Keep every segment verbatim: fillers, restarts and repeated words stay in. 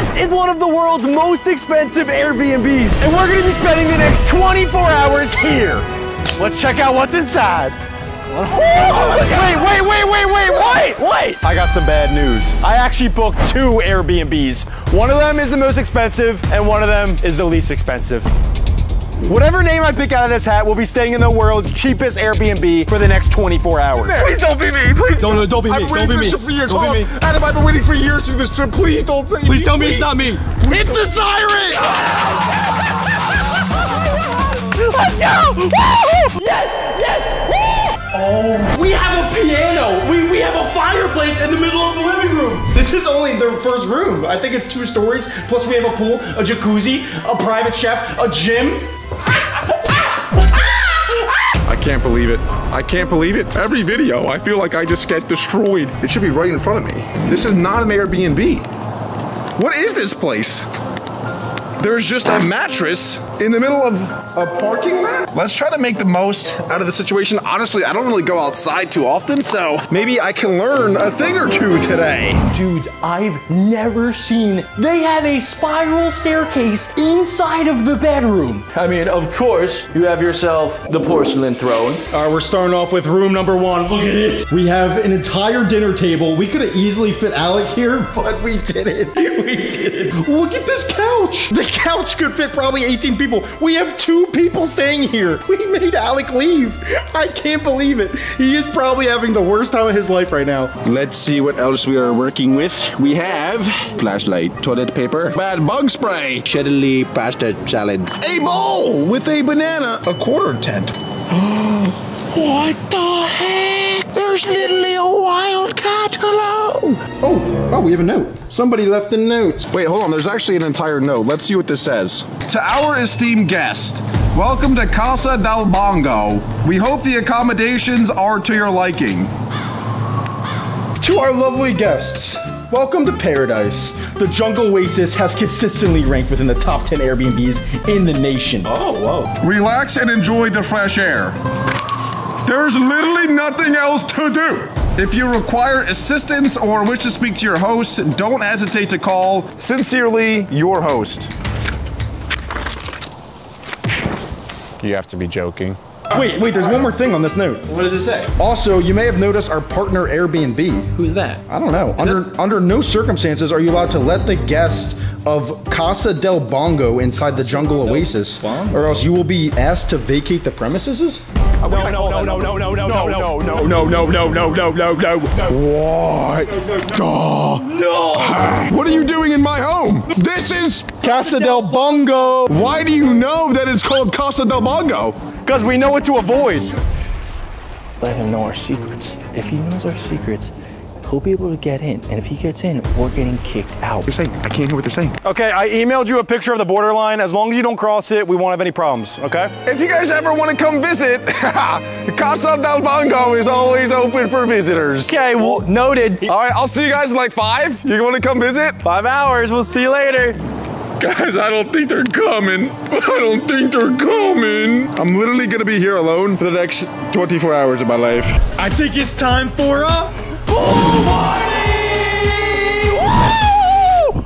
This is one of the world's most expensive Airbnbs, and we're gonna be spending the next twenty-four hours here. Let's check out what's inside. Wait, wait, wait, wait, wait, wait, wait! I got some bad news. I actually booked two Airbnbs. One of them is the most expensive, and one of them is the least expensive. Whatever name I pick out of this hat, we'll be staying in the world's cheapest Airbnb for the next twenty-four hours. Please don't be me, please. Don't, no, don't be me, I've don't be me. For years. Don't be me. Adam, I've been waiting for years to do this trip. Please don't say Please me. tell me it's not me. It's the siren! Let's go! Woo! Yes, yes, woo! Oh, we have a piano. We, we have a fireplace in the middle of the living room. This is only the first room. I think it's two stories. Plus we have a pool, a jacuzzi, a private chef, a gym. I can't believe it. I can't believe it. Every video, I feel like I just get destroyed. It should be right in front of me. This is not an Airbnb. What is this place? There's just a mattress in the middle of a parking lot. Let's try to make the most out of the situation. Honestly, I don't really go outside too often, so maybe I can learn a thing or two today. Dudes, I've never seen, they have a spiral staircase inside of the bedroom. I mean, of course, you have yourself the porcelain throne. All right, we're starting off with room number one. Look at this. We have an entire dinner table. We could have easily fit Alec here, but we didn't. We didn't. Look at this couch. The couch could fit probably eighteen people. We have two people staying here. We made Alec leave. I can't believe it. He is probably having the worst time of his life right now. Let's see what else we are working with. We have flashlight, toilet paper, bad bug spray, chili pasta salad, a bowl with a banana, a quarter tent. What the heck? There's literally a wildcat. Hello. Oh, oh, we have a note. Somebody left a note. Wait, hold on. There's actually an entire note. Let's see what this says. To our esteemed guest, welcome to Casa del Bongo. We hope the accommodations are to your liking. To our lovely guests, welcome to paradise. The Jungle Oasis has consistently ranked within the top ten Airbnbs in the nation. Oh, whoa. Relax and enjoy the fresh air. There's literally nothing else to do. If you require assistance or wish to speak to your host, don't hesitate to call. Sincerely, your host. You have to be joking. Wait, wait, there's one more thing on this note. What does it say? Also, you may have noticed our partner Airbnb. Who's that? I don't know. Under under no circumstances are you allowed to let the guests of Casa del Bongo inside the Jungle Oasis, or else you will be asked to vacate the premises? No, no, no, no, no, no, no, no, no, no, no, no, no, no, no, no, no. What? Duh. No. What are you doing in my home? This is Casa del Bongo. Why do you know that it's called Casa del Bongo? Because we know what to avoid. Let him know our secrets. If he knows our secrets, he'll be able to get in. And if he gets in, we're getting kicked out. They're saying, I can't hear what they're saying. Okay, I emailed you a picture of the borderline. As long as you don't cross it, we won't have any problems, okay? If you guys ever want to come visit, Casa del Bongo is always open for visitors. Okay, well, noted. All right, I'll see you guys in like five. You want to come visit? Five hours, we'll see you later. Guys, I don't think they're coming. I don't think they're coming. I'm literally gonna be here alone for the next twenty-four hours of my life. I think it's time for a pool party! Woo!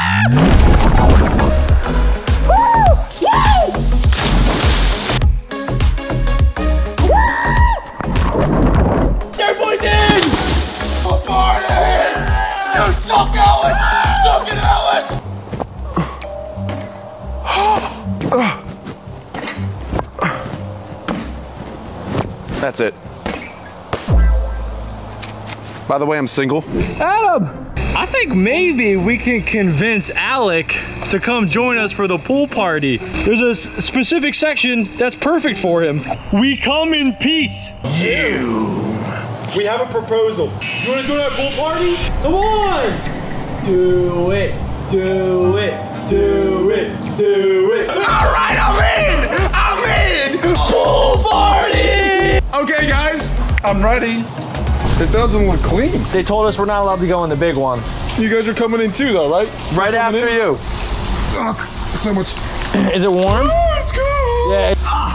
Everybody's in! A party! You're still going! Still going, Alex! That's it. By the way, I'm single. Adam, I think maybe we can convince Alec to come join us for the pool party. There's a s- specific section that's perfect for him. We come in peace. You! We have a proposal. You wanna go to that pool party? Come on! Do it, do it, do it, do it. All right, I'm in! I'm in! Pool party! Okay, guys, I'm ready. It doesn't look clean. They told us we're not allowed to go in the big one. You guys are coming in too, though, right? Right after in? you. Oh, it's so much. Is it warm? Oh, it's cool. Yeah. Ah.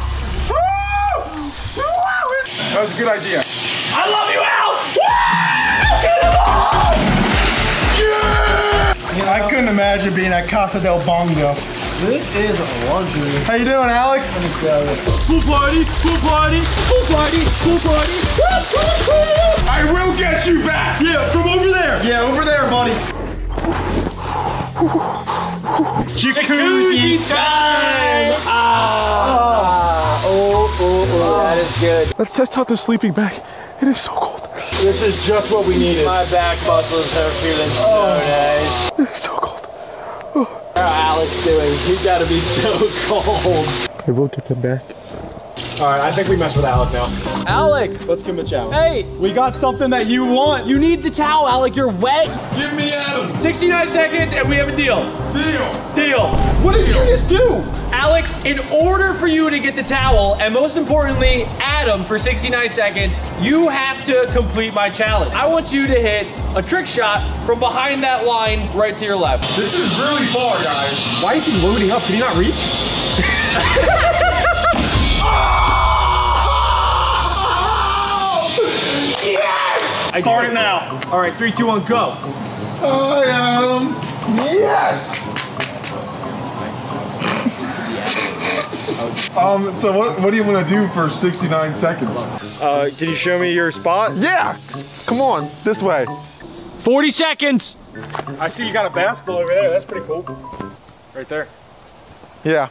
That was a good idea. I love you, Al! Get him off! Yeah! You know? I couldn't imagine being at Casa del Bongo. This is a luxury. How you doing, Alec? Let me tell you. Pool party, pool party, pool party, pool party. I will get you back. Yeah, from over there. Yeah, over there, buddy. Jacuzzi time. Ah. Oh, oh, oh, that is good. Let's test out the sleeping bag. It is so cold. This is just what we needed. My back muscles are feeling so nice. It is so cold. How Alex doing? He's gotta be so cold. I will get them back. All right, I think we messed with Alec now. Alec, Let's give him a chow. hey, we got something that you want. You need the towel, Alec. You're wet. Give me Adam. sixty-nine seconds and we have a deal. Deal. Deal. What did you just do? Alec, in order for you to get the towel, and most importantly, Adam, for sixty-nine seconds, you have to complete my challenge. I want you to hit a trick shot from behind that line right to your left. This is really far, guys. Why is he loading up? Can he not reach? Yes! Start it now. All right, three, two, one, go. Hi, Adam. Yes! um, so what, what do you want to do for sixty-nine seconds? Uh, can you show me your spot? Yeah! Come on, this way. forty seconds. I see you got a basketball over there. That's pretty cool. Right there. Yeah.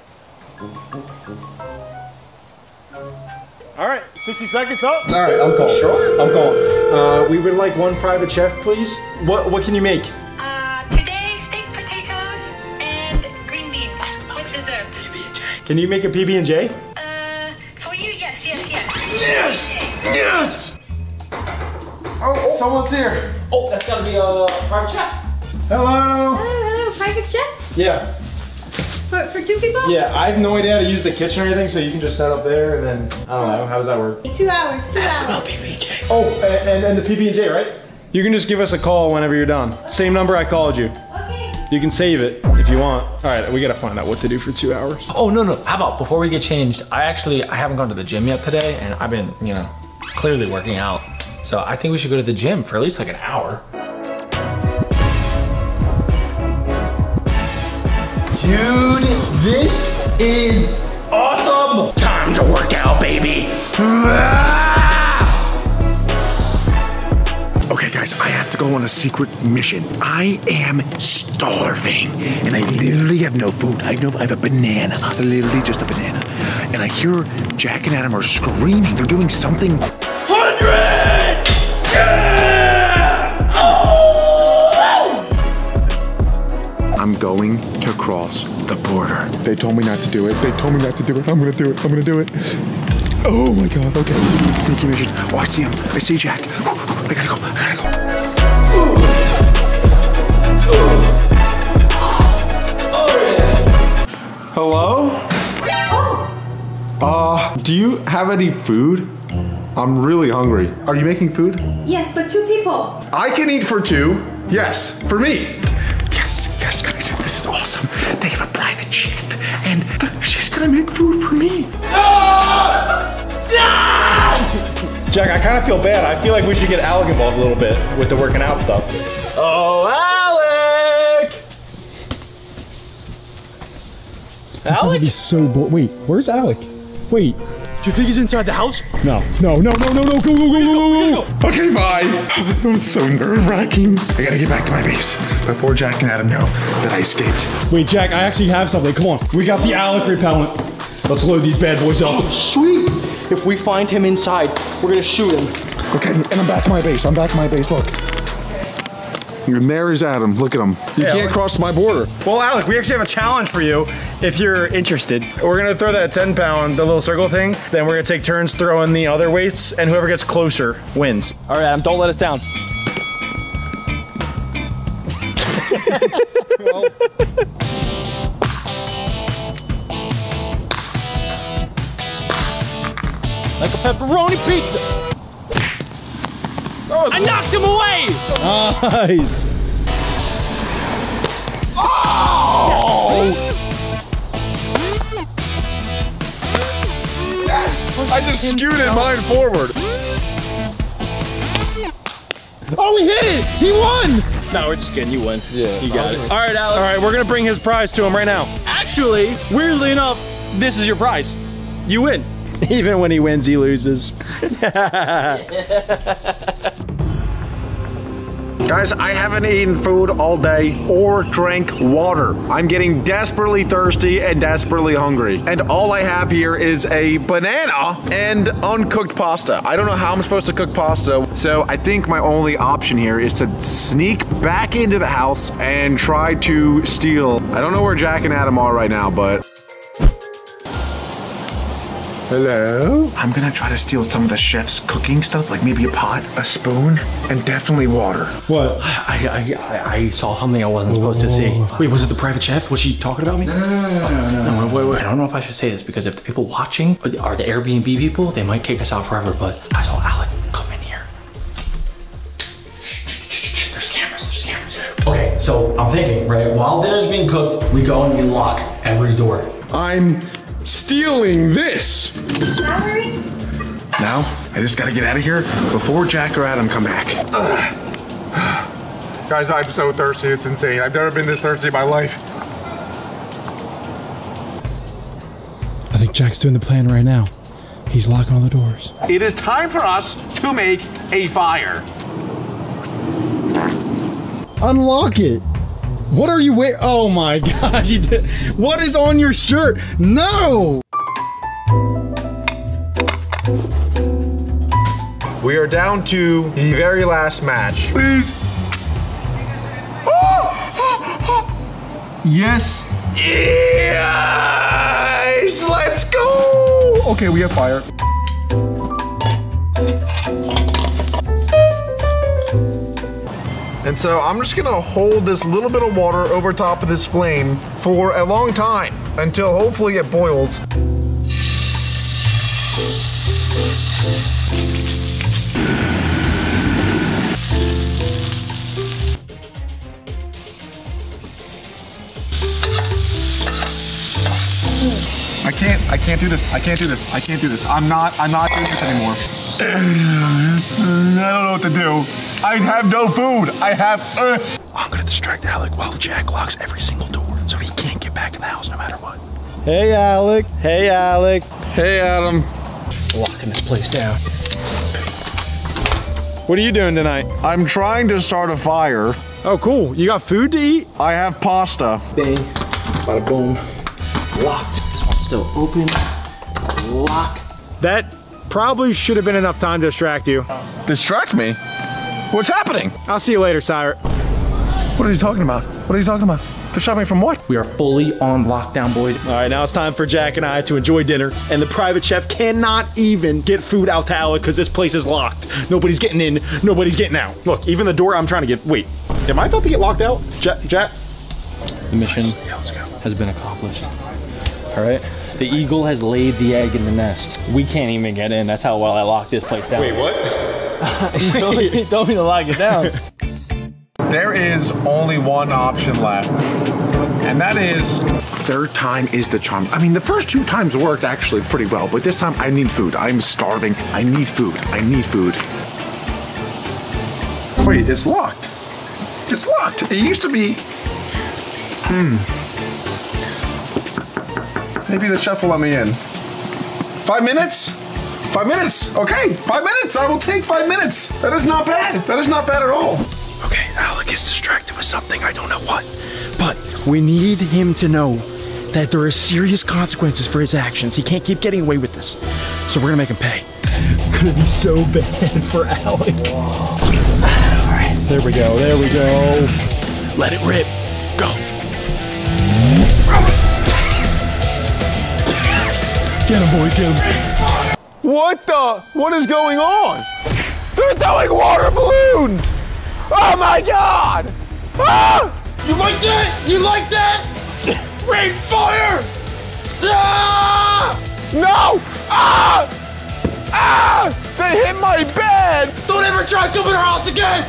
All right, sixty seconds up. All right, I'm calling. Sure. I'm calling. Uh, we would like one private chef, please. What What can you make? Uh, today, steak, potatoes, and green beans with dessert. Can you make a P B and J? Uh, for you, yes, yes, yes. Yes! Yes! Oh, someone's here. Oh, that's gotta be a private chef. Hello. Hello, private chef? Yeah. For, for two people? Yeah, I have no idea how to use the kitchen or anything, so you can just set up there and then, I don't know, how does that work? Two hours, two hours. Oh, and, and, and the P B and J, right? You can just give us a call whenever you're done. Same number I called you. Okay. You can save it if you want. All right, we gotta find out what to do for two hours. Oh, no, no. How about before we get changed, I actually, I haven't gone to the gym yet today, and I've been, you know, clearly working out. So I think we should go to the gym for at least like an hour. Dude, this is awesome! Time to work out, baby! Okay, guys, I have to go on a secret mission. I am starving, and I literally have no food. I know I have a banana, literally just a banana. And I hear Jack and Adam are screaming. They're doing something. Hundred! Yeah! Oh! I'm going to cross the border. They told me not to do it. They told me not to do it. I'm gonna do it. I'm gonna do it. Oh my God, okay. Sneaky mission. Oh, I see him. I see Jack. I gotta go. I gotta go. Hello? Uh, do you have any food? I'm really hungry. Are you making food? Yes, but two people. I can eat for two. Yes, for me. Yes, yes, guys, this is awesome. They have a private chef, and th- she's gonna make food for me. Jack, I kind of feel bad. I feel like we should get Alec involved a little bit with the working out stuff. Oh, Alec! Alec? He's so bored. Wait, where's Alec? Wait. Do you think he's inside the house? No, no, no, no, no, no, go, go, go, go, go, go. Okay, bye. It was so nerve-wracking. I gotta get back to my base before Jack and Adam know that I escaped. Wait, Jack, I actually have something. Come on. We got the Alec repellent. Let's load these bad boys up. Sweet! If we find him inside, we're gonna shoot him. Okay, and I'm back to my base. I'm back to my base. Look. And there is Adam. Look at him. You Yeah, can't look. cross my border. Well, Alec, we actually have a challenge for you if you're interested. We're gonna throw that ten pound, the little circle thing. Then we're gonna take turns throwing the other weights, and whoever gets closer wins. All right, Adam, don't let us down. Like a pepperoni pizza. I knocked him away! Nice. I just scooted mine forward. Oh, he hit it! He won! No, we're just kidding. You win. Yeah. You got it. All right, Alex. All right, we're gonna bring his prize to him right now. Actually, weirdly enough, this is your prize. You win. Even when he wins, he loses. Guys, I haven't eaten food all day or drank water. I'm getting desperately thirsty and desperately hungry. And all I have here is a banana and uncooked pasta. I don't know how I'm supposed to cook pasta, so I think my only option here is to sneak back into the house and try to steal. I don't know where Jack and Adam are right now, but... Hello? I'm gonna try to steal some of the chef's cooking stuff, like maybe a pot, a spoon, and definitely water. What? I, I, I, I saw something I wasn't supposed to see. Wait, was it the private chef? Was she talking about me? No, no, no, no, no, no, no, no. Wait, wait. I don't know if I should say this because if the people watching are the Airbnb people, they might kick us out forever, but I saw Alec come in here. Shh, shh, shh, shh. There's cameras, there's cameras. Okay, so I'm thinking, right, while dinner's being cooked, we go and we lock every door. I'm stealing this. Valerie? Now, I just gotta get out of here before Jack or Adam come back. Ugh. Guys, I'm so thirsty, it's insane. I've never been this thirsty in my life. I think Jack's doing the plan right now. He's locking all the doors. It is time for us to make a fire. Unlock it. What are you wait? Oh my God! You did. What is on your shirt? No! We are down to the very last match. Please. Oh! Yes. Yes! Let's go! Okay, we have fire. And so I'm just gonna hold this little bit of water over top of this flame for a long time until hopefully it boils. I can't, I can't do this. I can't do this. I can't do this. I'm not, I'm not doing this anymore. I don't know what to do. I have no food. I have. Uh. I'm gonna distract Alec while Jack locks every single door, so he can't get back in the house no matter what. Hey, Alec. Hey, Alec. Hey, Adam. Locking this place down. What are you doing tonight? I'm trying to start a fire. Oh, cool. You got food to eat? I have pasta. Bang, bada boom, locked. This one's still open, lock. That probably should have been enough time to distract you. Distract me? What's happening? I'll see you later, Sire. What are you talking about? What are you talking about? Distract me from what? We are fully on lockdown, boys. All right, now it's time for Jack and I to enjoy dinner, and the private chef cannot even get food out to Alec because this place is locked. Nobody's getting in, nobody's getting out. Look, even the door I'm trying to get, wait, am I about to get locked out? Jack, Jack? The mission Yeah, let's go. has been accomplished. All right, the eagle has laid the egg in the nest. We can't even get in. That's how well I locked this place down. Wait, what? He told me, he told me to lock it down. There is only one option left, and that is third time is the charm. I mean, the first two times worked actually pretty well, but this time I need food. I'm starving. I need food. I need food. Wait, it's locked. It's locked. It used to be. Hmm. Maybe the chef will let me in. Five minutes? Five minutes. Okay, five minutes. I will take five minutes. That is not bad. That is not bad at all. Okay, Alec is distracted with something, I don't know what. But we need him to know that there are serious consequences for his actions. He can't keep getting away with this. So we're gonna make him pay. It's gonna be so bad for Alec. All right, there we go, there we go. Let it rip, go. Get him, boys, get him. What the? What is going on? They're throwing water balloons! Oh my God! Ah! You like that? You like that? Rain fire! Ah! No! Ah! Ah! They hit my bed! Don't ever try to come in our house again!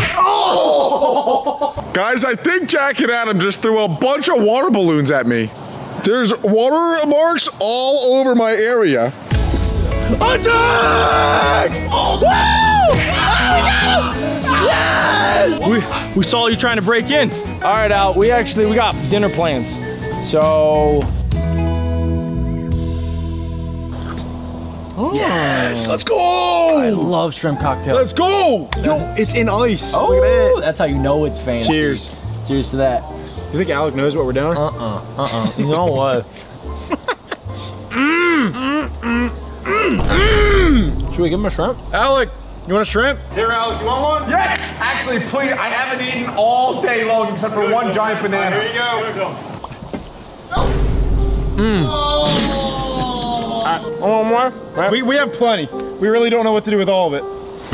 Oh! Guys, I think Jack and Adam just threw a bunch of water balloons at me. There's water marks all over my area. Attack! Oh, woo! Oh, no! Yes! We, we saw you trying to break in. All right, Al, we actually, we got dinner plans. So. Yes, let's go! I love shrimp cocktail. Let's go! Yo, it's in ice. Oh, look at that. That's how you know it's fancy. Cheers. Cheers to that. Do you think Alec knows what we're doing? Uh-uh, uh-uh. You know what? Mmm, mmm, mmm, mmm, mmm. Should we give him a shrimp? Alec, you want a shrimp? Here, Alec, you want one? Yes! Actually, please, I haven't eaten all day long except for one giant banana. Here you go. Here you go. Mmm. One more? Right. We, we have plenty. We really don't know what to do with all of it.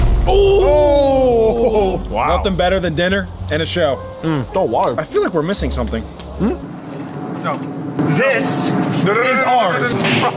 Oh! Wow. Nothing better than dinner and a show. Mm, don't water. I feel like we're missing something. Hmm? No. This is ours.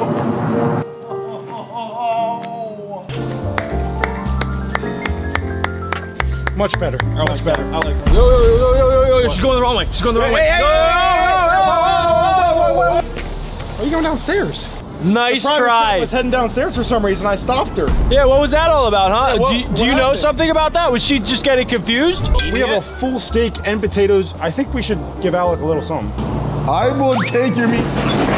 Much better. I like better. I like that. Yo, yo, yo, yo, yo, yo, yo. She's going the wrong way. She's going the wrong way. Hey, hey, Yo, hey, yo, yo, yo, yo, yo, yo, yo. Why are you going downstairs? Nice The private try. shop was heading downstairs for some reason. I stopped her. Yeah, what was that all about, huh? Yeah, what- do you, what do you know happened? something about that? Was she just getting confused? We have a full steak and potatoes. I think we should give Alec a little something. I will take your meat.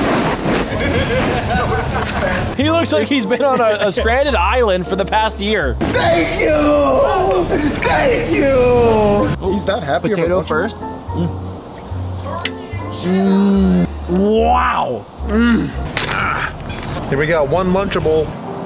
He looks like he's been on a, a stranded island for the past year. Thank you! Thank you! He's that happy. Potato first. Mm. Mm. Wow. Mm. Here we go, one Lunchable.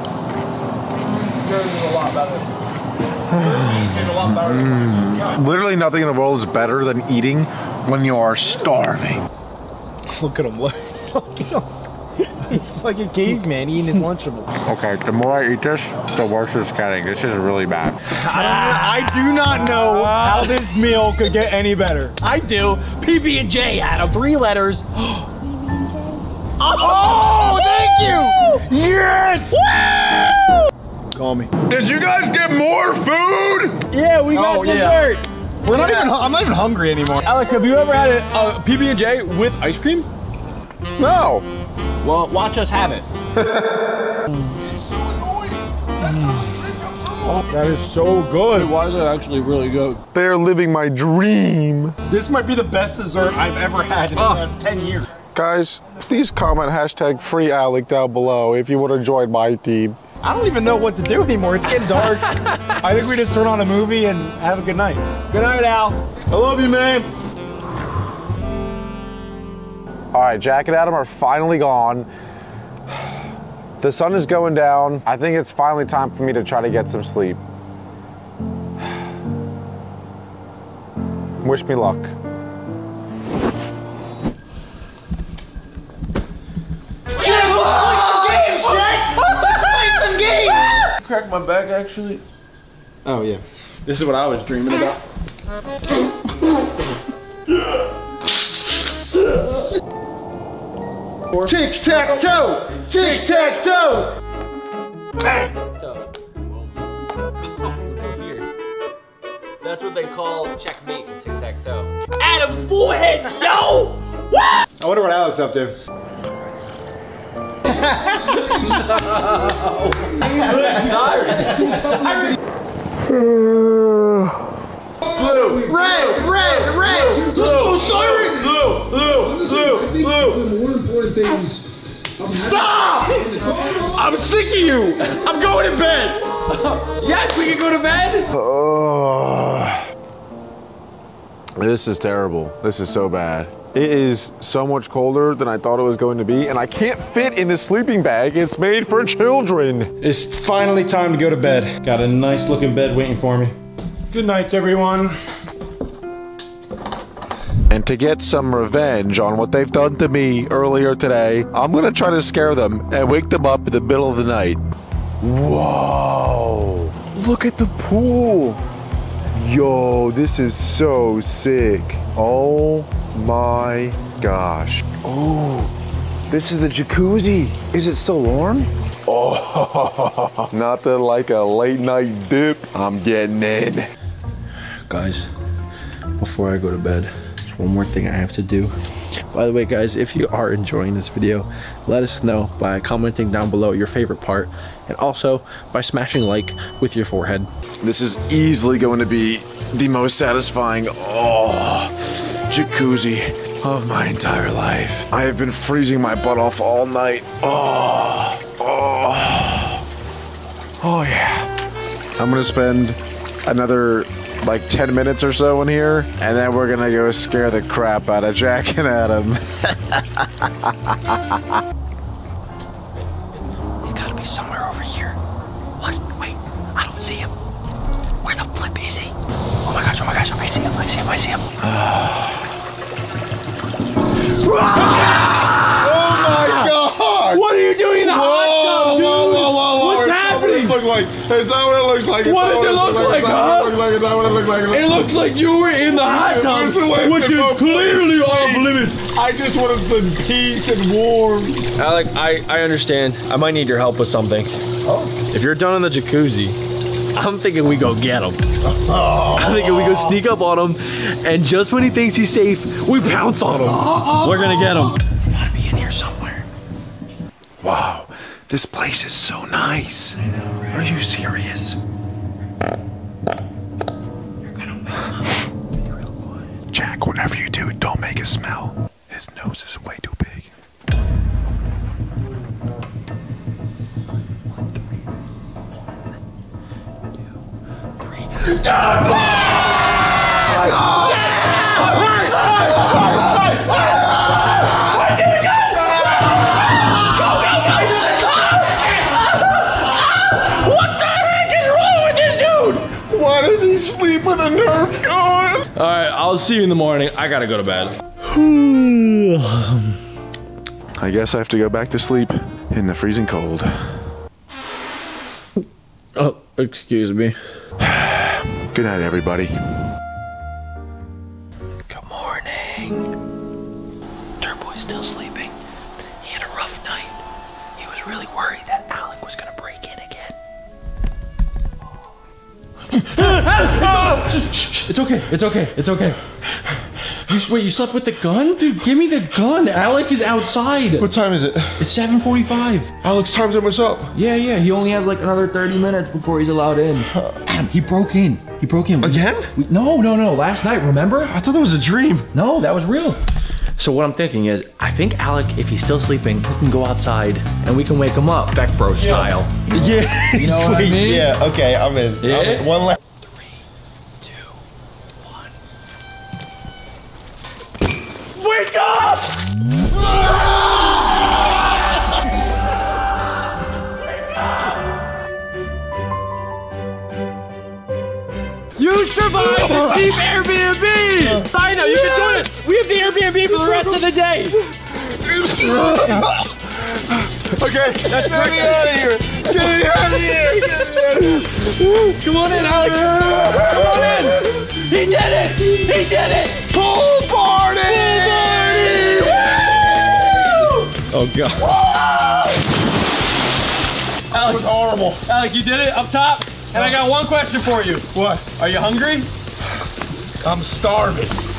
Mm. Literally nothing in the world is better than eating when you are starving. Look at him. Look at him. He's like a caveman eating his Lunchable. Okay, the more I eat this, the worse it's getting. This is really bad. I, I do not know how this meal could get any better. I do. P B and J out of three letters. Oh, thank you! Yes! Woo! Call me. Did you guys get more food? Yeah, we got Oh, yeah. dessert. We're not even. I'm not even hungry anymore. Alec, have you ever had a, a P B and J with ice cream? No. Well, watch us have it. That is so good. Why is it actually really good? They're living my dream. This might be the best dessert I've ever had in the Oh. last ten years. Guys, please comment hashtag free Alec down below if you want to join my team. I don't even know what to do anymore. It's getting dark. I think we just turn on a movie and have a good night. Good night, Al. I love you, man. All right, Jack and Adam are finally gone. The sun is going down. I think it's finally time for me to try to get some sleep. Wish me luck. Crack my back, actually. Oh yeah. This is what I was dreaming about. Tic tac toe! Tic tac toe! That's what they call checkmate in tic-tac-toe. Adam, forehead, yo! I wonder what Alec's up to. Siren. Siren. Blue. Red, red, red! Blue. Siren. Blue. Blue. Blue. Blue. More important things. Stop! I'm sick of you! I'm going to bed! Yes, we can go to bed. Oh, this is terrible. This is so bad. It is so much colder than I thought it was going to be, and I can't fit in this sleeping bag. It's made for children. It's finally time to go to bed. Got a nice looking bed waiting for me. Good night, everyone. And to get some revenge on what they've done to me earlier today, I'm gonna try to scare them and wake them up in the middle of the night. Whoa! Look at the pool! Yo, this is so sick. Oh my gosh. Oh, this is the jacuzzi. Is it still warm? Oh, nothing like a late night dip. I'm getting in. Guys, before I go to bed, just one more thing I have to do. By the way, guys, if you are enjoying this video, let us know by commenting down below your favorite part, and also by smashing like with your forehead. This is easily going to be the most satisfying oh, jacuzzi of my entire life. I have been freezing my butt off all night. Oh, oh, oh yeah. I'm gonna spend another like ten minutes or so in here, and then we're gonna go scare the crap out of Jack and Adam. He's gotta be somewhere over here. What? Wait, I don't see him. Where the flip is he? Oh my gosh, oh my gosh, I see him, I see him, I see him. Oh my God! What are you doing in the hot tub, dude? Whoa, whoa, whoa, What's Is happening? that what it looks like? Is that what it looks like? Is What that does it look like, Is that huh? what it looks like? Is that what it looks like? It looks like you were in the hot tub, Listen, listen, which is folks, clearly please. off limits. I just wanted some peace and warmth. Alec, I, I understand. I might need your help with something. Oh. If you're done in the jacuzzi, I'm thinking we go get him. Oh. I'm thinking we go sneak up on him, and just when he thinks he's safe, we pounce on him. Oh. We're gonna get him. He's gotta be in here somewhere. Wow, this place is so nice. I know, right? Are you serious? You're gonna make him real quiet. Jack, whatever you do, don't make a smell. His nose is way too big. Why does he sleep with a Nerf gun? All right, I'll see you in the morning. I gotta go to bed. I guess I have to go back to sleep in the freezing cold. Oh, excuse me. Good night, everybody. Good morning. Turbo's still sleeping. He had a rough night. He was really worried that Alec was gonna break in again. It's okay, it's okay, it's okay. You, wait, you slept with the gun? Dude, give me the gun. Alec is outside. What time is it? It's seven forty-five. Alex, time's almost up. Yeah, yeah, he only has like another thirty minutes before he's allowed in. Adam, he broke in. He broke in. Again? We, no, no, no, last night, remember? I thought that was a dream. No, that was real. So what I'm thinking is, I think Alec, if he's still sleeping, he can go outside and we can wake him up, Beck Bro style. Yeah. You know what I mean? Yeah, okay, I'm in. Yeah? I'm in. One last. Wake up! You survived the cheap Airbnb! I know, you can join us! We have the Airbnb for the rest of the day! Okay, That's get me out of here! Get me out of here! Get me out of here! Come on in, Alex! Come on in! He did it! He did it! Pool party! Pool party! Woo! Oh God! Alec, was horrible. Alec, you did it up top, and I got one question for you. What? Are you hungry? I'm starving.